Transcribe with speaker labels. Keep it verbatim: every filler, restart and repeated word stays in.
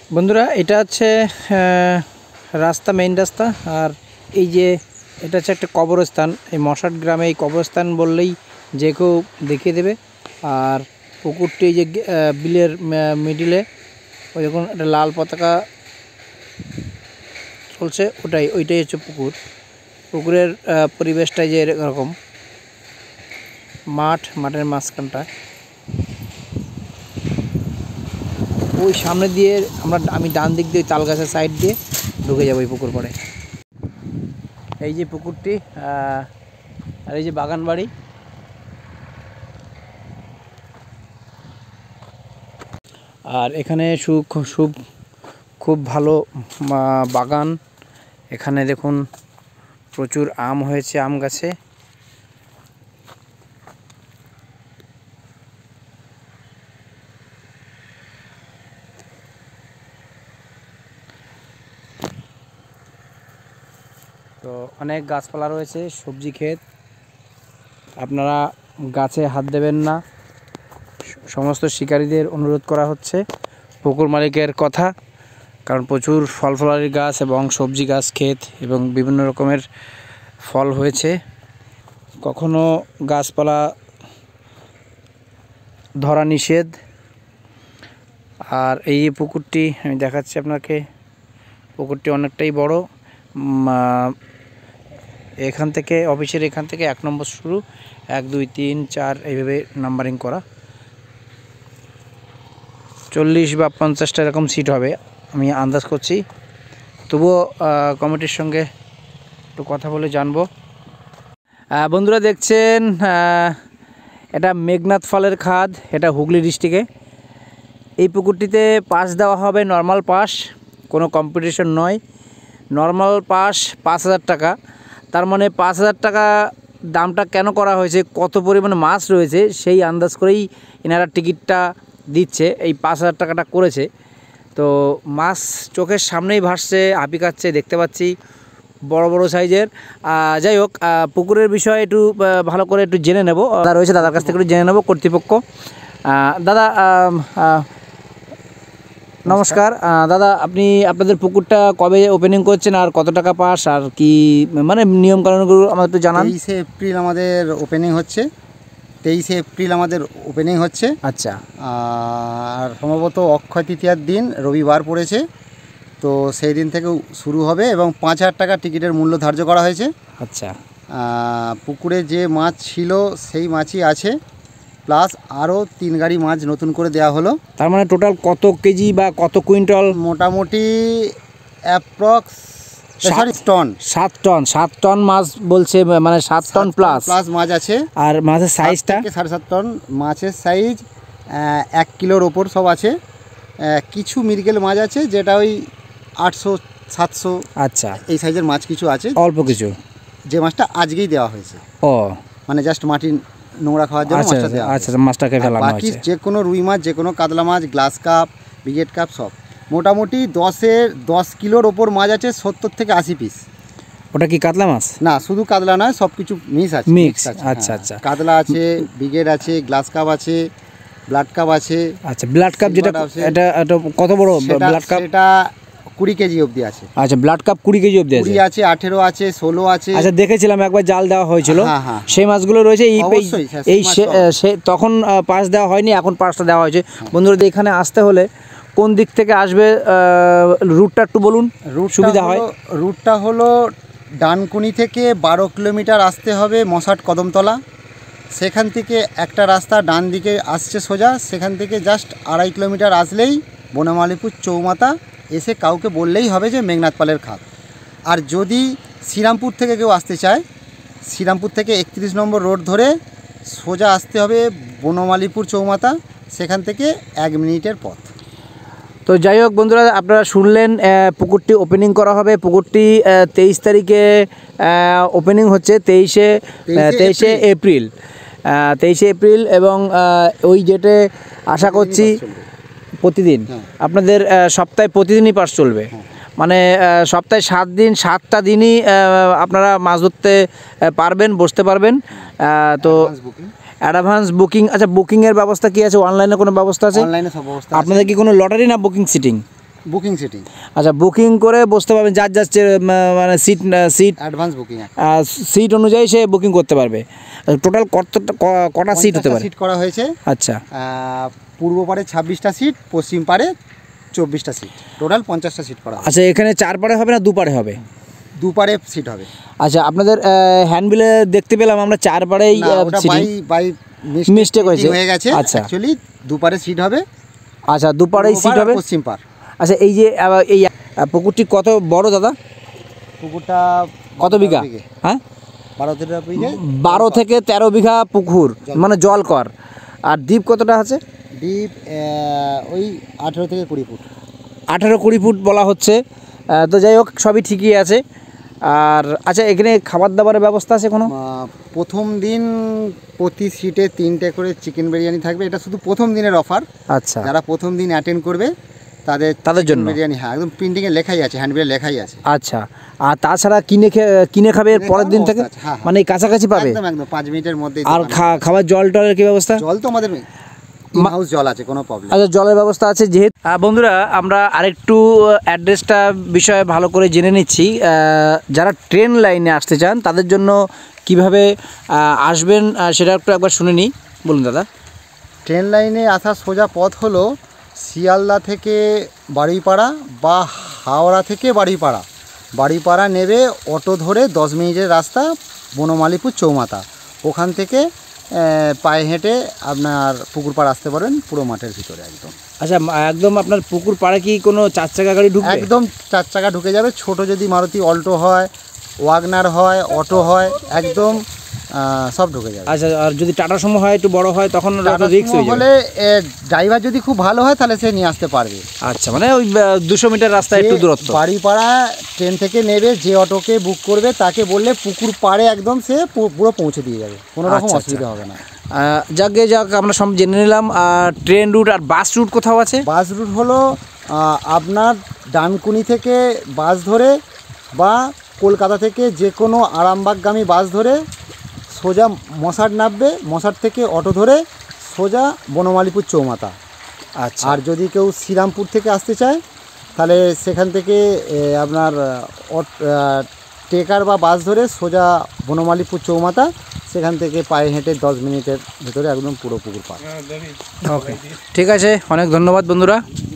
Speaker 1: বন্ধুরা এটা হচ্ছে রাস্তা, মেইন রাস্তা। আর এই যে এটা হচ্ছে একটা কবরস্থান। এই মশাট গ্রামে এই কবরস্থান বললেই যে কেউ দেখিয়ে দেবে। আর পুকুরটি যে বিলের মিডিলে ওই দেখুন একটা লাল পতাকা চলছে, ওটাই ওইটাই হচ্ছে পুকুর। পুকুরের পরিবেশটাই যে এরকম, মাঠ, মাঠের মাঝখানটা। ওই সামনে দিয়ে আমরা আমি ডান দিক দিয়ে তাল গাছের সাইড দিয়ে ঢুকে যাবো এই পুকুর পরে। এই যে পুকুরটি, আর এই যে বাগান বাড়ি। আর এখানে সুখ খুব খুব ভালো বাগান। এখানে দেখুন প্রচুর আম হয়েছে আম গাছে। তো অনেক গাছপালা রয়েছে, সবজি ক্ষেত। আপনারা গাছে হাত দেবেন না, সমস্ত শিকারীদের অনুরোধ করা হচ্ছে। পুকুর মালিকের কথা, কারণ প্রচুর ফল ফলারির গাছ এবং সবজি গাছ ক্ষেত এবং বিভিন্ন রকমের ফল হয়েছে। কখনো গাছপালা ধরা নিষেধ। আর এই পুকুরটি আমি দেখাচ্ছি আপনাকে, পুকুরটি অনেকটাই বড়। এখান থেকে অফিসের এখান থেকে এক নম্বর শুরু, এক দুই তিন চার এইভাবে নাম্বারিং করা। চল্লিশ বা পঞ্চাশটা এরকম সিট হবে আমি আন্দাজ করছি। তবুও কমিটির সঙ্গে একটু কথা বলে জানবো। বন্ধুরা দেখছেন এটা মেঘনাথ ফলের খাদ, এটা হুগলি ডিস্ট্রিক্টে। এই পুকুরটিতে পাস দেওয়া হবে নর্মাল পাস, কোনো কম্পিটিশন নয়। নর্মাল পাস পাঁচ হাজার টাকা। তার মানে পাঁচ হাজার টাকা দামটা কেন করা হয়েছে, কত পরিমাণে মাছ রয়েছে সেই আন্দাজ করেই এনারা টিকিটটা দিচ্ছে, এই পাঁচ হাজার টাকাটা করেছে। তো মাছ চোখের সামনেই ভাসছে, হাঁপি খাচ্ছে, দেখতে পাচ্ছি বড় বড় সাইজের। যাই হোক, পুকুরের বিষয়ে একটু ভালো করে একটু জেনে নেব। দাদা রয়েছে, দাদার কাছ থেকে একটু জেনে নেব কর্তৃপক্ষ। দাদা নমস্কার। দাদা আপনি আপনাদের পুকুরটা কবে ওপেনিং করছেন আর কত টাকা পাস, আর কি মানে নিয়মকানুনগুলো আমাদের একটু জানান।
Speaker 2: তেইশে এপ্রিল আমাদের ওপেনিং হচ্ছে তেইশে এপ্রিল আমাদের ওপেনিং হচ্ছে
Speaker 1: আচ্ছা।
Speaker 2: আর সম্ভবত অক্ষয় তৃতীয়ার দিন রবিবার পড়েছে, তো সেই দিন থেকেও শুরু হবে এবং পাঁচ হাজার টাকা টিকিটের মূল্য ধার্য করা হয়েছে।
Speaker 1: আচ্ছা।
Speaker 2: পুকুরে যে মাছ ছিল সেই মাছই আছে, প্লাস আরও তিন গাড়ি মাছ নতুন করে দেওয়া হলো।
Speaker 1: তার মানে টোটাল কত কেজি বা কত কুইন্টাল?
Speaker 2: মোটামুটি অ্যাপ্রক্স সাত টন
Speaker 1: সাত টন সাত টন মাছ বলছে, মানে সাত টন প্লাস
Speaker 2: প্লাস মাছ আছে।
Speaker 1: আর মাছের সাইজটা
Speaker 2: সাড়ে সাত টন মাছের সাইজ, এক কিলোর ওপর সব আছে। কিছু মৃগেল মাছ আছে যেটা ওই আটশো সাতশো, আচ্ছা এই সাইজের মাছ কিছু আছে, অল্প কিছু, যে মাছটা আজকেই দেওয়া হয়েছে। ও মানে জাস্ট মাটির নোংরা খাওয়ার জন্য মাছটা দেওয়া। আচ্ছা, মাছটাকে ফেলানো হয়েছে। বাকি যে কোনো রুই মাছ, যে কোনো কাতলা মাছ, গ্লাস কাপ, ব্রিগেড কাপ সব মোটামুটি দশের দশ কিলোর ওপর মাছ আছে, সত্তর থেকে আশি পিস।
Speaker 1: ওটা কি কাতলা মাছ?
Speaker 2: না, শুধু কাতলা নয়, সব কিছু মিক্স আছে।
Speaker 1: মিক্স, আচ্ছা আচ্ছা।
Speaker 2: কাতলা আছে, ব্রিগেড আছে, গ্লাস কাপ আছে, ব্লাড কাপ আছে।
Speaker 1: আচ্ছা, ব্লাড কাপ যেটা, এটা কত বড় ব্লাড কাপ?
Speaker 2: এটা কুড়ি কেজি অবধি আছে।
Speaker 1: আচ্ছা, ব্লাড কাপ কুড়ি কেজি অবধি আছে।
Speaker 2: কুড়ি আছে, আঠেরো আছে, ষোলো আছে।
Speaker 1: আচ্ছা, দেখেছিলাম একবার জাল দেওয়া হয়েছিল, সেই মাছগুলো রয়েছে। এই এই তখন পাস দেওয়া হয়নি, এখন পাসটা দেওয়া হয়েছে। বন্ধুরা এখানে আসতে হলে কোন দিক থেকে আসবে, রুটটা একটু বলুন, রুট সুবিধা হয়।
Speaker 2: রুটটা হলো ডানকুনি থেকে বারো কিলোমিটার আসতে হবে মশাট কদমতলা। সেখান থেকে একটা রাস্তা ডান দিকে আসছে সোজা, সেখান থেকে জাস্ট আড়াই কিলোমিটার আসলেই বনমালীপুর চৌমাথা, এসে কাউকে বললেই হবে যে মেঘনাথ পালের খাদ। আর যদি শ্রীরামপুর থেকে কেউ আসতে চায়, শ্রীরামপুর থেকে একত্রিশ নম্বর রোড ধরে সোজা আসতে হবে বনমালীপুর চৌমাথা, সেখান থেকে এক মিনিটের পথ।
Speaker 1: তো যাই হোক বন্ধুরা, আপনারা শুনলেন পুকুরটি ওপেনিং করা হবে। পুকুরটি তেইশ তারিখে ওপেনিং হচ্ছে, তেইশে তেইশে এপ্রিল তেইশে এপ্রিল এবং ওই ডেটে আশা করছি প্রতিদিন আপনাদের সপ্তাহে প্রতিদিনই পাস চলবে। মানে সপ্তাহে সাত দিন, সাতটা দিনই আপনারা মাছ ধরতে পারবেন, বসতে পারবেন। তো অ্যাডভান্স বুকিং, আচ্ছা বুকিংয়ের ব্যবস্থা কি আছে? অনলাইনে কোনো ব্যবস্থা আছে?
Speaker 2: অনলাইনে সব ব্যবস্থা।
Speaker 1: আপনাদের কি কোনো লটারি না বুকিং সিটিং?
Speaker 2: Booking sitting.
Speaker 1: আচ্ছা, বুকিং করে বসতে পারবেন, যার যাচ্ছে মানে seat seat
Speaker 2: advance booking,
Speaker 1: seat অনুযায়ী সে বুকিং করতে পারবে। টোটাল কতটা কটা সিট হতে পারে?
Speaker 2: সিট করা হয়েছে।
Speaker 1: আচ্ছা,
Speaker 2: পূর্ব পারে ছাব্বিশটা সিট, পশ্চিম পারে চব্বিশটা সিট, টোটাল পঞ্চাশটা সিট করা।
Speaker 1: আচ্ছা, এখানে চার পারে হবে না দু পারে হবে?
Speaker 2: দু পারে সিট হবে।
Speaker 1: আচ্ছা, আপনাদের হ্যান্ডবিলে দেখতে পেলাম আমরা চার পারেই
Speaker 2: বাই বাই
Speaker 1: মিস্টেক হয়েছে
Speaker 2: হয়ে গেছে।
Speaker 1: আচ্ছা,
Speaker 2: অ্যাকচুয়ালি দু পারে সিট হবে।
Speaker 1: আচ্ছা, দু পারেই সিট হবে,
Speaker 2: পশ্চিম পার।
Speaker 1: আচ্ছা, এই যে এই পুকুরটি কত বড় দাদা?
Speaker 2: পুকুরটা
Speaker 1: কত বিঘা? হ্যাঁ,
Speaker 2: বারো তেরো বিঘা,
Speaker 1: বারো থেকে তেরো বিঘা পুকুর, মানে জলকর। আর দ্বীপ কতটা আছে?
Speaker 2: দ্বীপ ওই আঠেরো থেকে কুড়ি ফুট।
Speaker 1: আঠেরো কুড়ি ফুট বলা হচ্ছে। তো যাই হোক, সবই ঠিকই আছে। আর আচ্ছা, এখানে খাবার দাবারের ব্যবস্থা আছে কোনো?
Speaker 2: প্রথম দিন প্রতি সিটে তিনটে করে চিকেন বিরিয়ানি থাকবে, এটা শুধু প্রথম দিনের অফার।
Speaker 1: আচ্ছা,
Speaker 2: যারা প্রথম দিন অ্যাটেন্ড করবে তাদের
Speaker 1: তাদের জন্য
Speaker 2: বিরিয়ানি। হ্যাঁ, একদম প্রিন্টিংয়ে লেখাই আছে, হ্যান্ডবিলে লেখাই আছে।
Speaker 1: আচ্ছা, আর তাছাড়া কিনে কিনে খাবে পরের দিন থেকে, মানে এই কাছাকাছি পাবে?
Speaker 2: একদম একদম পাঁচ মিনিটের মধ্যে।
Speaker 1: আর খাবার জল টলের কি ব্যবস্থা?
Speaker 2: জল তো আমাদের হাউস জল আছে, কোনো প্রবলেম।
Speaker 1: আচ্ছা, জলের ব্যবস্থা আছে। যেহেতু বন্ধুরা, আমরা আরেকটু অ্যাড্রেসটা বিষয়ে ভালো করে জেনে নিচ্ছি। যারা ট্রেন লাইনে আসতে চান তাদের জন্য কিভাবে আসবেন সেটা একটু একবার শুনে নিই। বলুন দাদা।
Speaker 2: ট্রেন লাইনে আসার সোজা পথ হলো শিয়ালদা থেকে বাড়িপাড়া বা হাওড়া থেকে বাড়িপাড়া। বাড়িপাড়া নেবে অটো ধরে দশ মিনিটের রাস্তা, বনমালীপুর চৌমাথা। ওখান থেকে পায়ে হেঁটে আপনার পুকুর পাড় আসতে পারেন, পুরো মাঠের ভিতরে একদম।
Speaker 1: আচ্ছা, একদম আপনার পুকুর পাড়ে কি কোনো চার চাকা গাড়ি ঢুকবে?
Speaker 2: একদম চার চাকা ঢুকে যাবে। ছোট যদি মারুতি অল্টো হয়, ওয়াগনার হয়, অটো হয়, একদম সব ঢুকে যাবে।
Speaker 1: আচ্ছা, আর যদি টাটা সুমো হয়, একটু বড় হয়, তখন রিস্ক হয়ে যাবে।
Speaker 2: হলে ড্রাইভার যদি খুব ভালো হয় তাহলে সে নিয়ে আসতে পারবে।
Speaker 1: আচ্ছা, মানে ওই দুশো মিটার রাস্তা একটু দূরত্ব।
Speaker 2: বাড়িপাড়া ট্রেন থেকে নেবে, যে অটোকে বুক করবে তাকে বললে পুকুর পাড়ে একদম সে পুরো পৌঁছে দিয়ে যাবে, কোনো রকম অসুবিধা হবে না।
Speaker 1: যাকে যাক, আমরা সব জেনে নিলাম। আর ট্রেন রুট আর বাস রুট কোথাও আছে?
Speaker 2: বাস রুট হলো আপনার ডানকুনি থেকে বাস ধরে বা কলকাতা থেকে যে কোনো আরামবাগগামী বাস ধরে সোজা মশাট নামবে, মশাট থেকে অটো ধরে সোজা বনমালীপুর চৌমাথা।
Speaker 1: আচ্ছা,
Speaker 2: আর যদি কেউ শ্রীরামপুর থেকে আসতে চায় তাহলে সেখান থেকে আপনার ট্রেকার বা বাস ধরে সোজা বনমালীপুর চৌমাথা, সেখান থেকে পায়ে হেঁটে দশ মিনিটের ভেতরে একদম পুরো পুকুর পাড়।
Speaker 1: ওকে, ঠিক আছে, অনেক ধন্যবাদ বন্ধুরা।